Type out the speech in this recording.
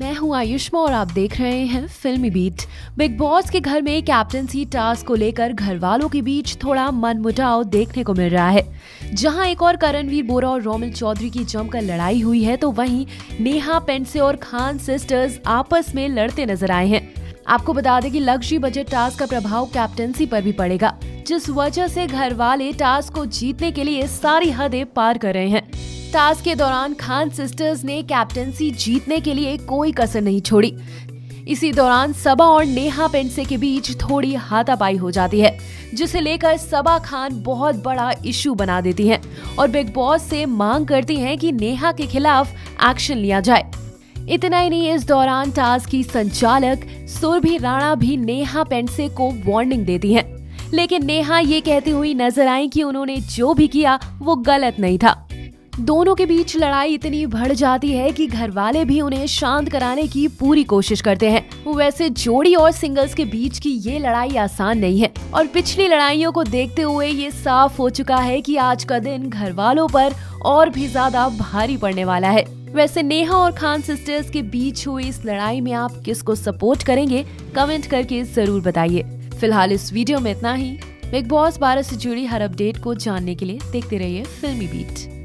मैं हूं आयुष्मा और आप देख रहे हैं फिल्मी बीट। बिग बॉस के घर में कैप्टनसी टास्क को लेकर घर वालों के बीच थोड़ा मनमुटाव देखने को मिल रहा है। जहां एक और करणवीर बोरा और रोमिल चौधरी की जमकर लड़ाई हुई है, तो वहीं नेहा पेंडसे और खान सिस्टर्स आपस में लड़ते नजर आए हैं। आपको बता दें कि लग्जरी बजट टास्क का प्रभाव कैप्टनसी पर भी पड़ेगा, जिस वजह से घर वाले टास्क को जीतने के लिए सारी हदें पार कर रहे हैं। टास्क के दौरान खान सिस्टर्स ने कैप्टनसी जीतने के लिए कोई कसर नहीं छोड़ी। इसी दौरान सबा और नेहा पेंडसे के बीच थोड़ी हाथापाई हो जाती है, जिसे लेकर सबा खान बहुत बड़ा इशू बना देती हैं और बिग बॉस से मांग करती हैं कि नेहा के खिलाफ एक्शन लिया जाए। इतना ही नहीं, इस दौरान टास्क की संचालक सुरभि राणा भी नेहा पेंडसे को वार्निंग देती हैं, लेकिन नेहा ये कहती हुई नजर आई कि उन्होंने जो भी किया वो गलत नहीं था। दोनों के बीच लड़ाई इतनी बढ़ जाती है कि घर वाले भी उन्हें शांत कराने की पूरी कोशिश करते हैं। वैसे जोड़ी और सिंगल्स के बीच की ये लड़ाई आसान नहीं है और पिछली लड़ाइयों को देखते हुए ये साफ हो चुका है कि आज का दिन घर वालों पर और भी ज्यादा भारी पड़ने वाला है। वैसे नेहा और खान सिस्टर्स के बीच हुई इस लड़ाई में आप किसको सपोर्ट करेंगे, कमेंट करके जरूर बताइए। फिलहाल इस वीडियो में इतना ही। बिग बॉस 12 से जुड़ी हर अपडेट को जानने के लिए देखते रहिए फिल्मी बीट।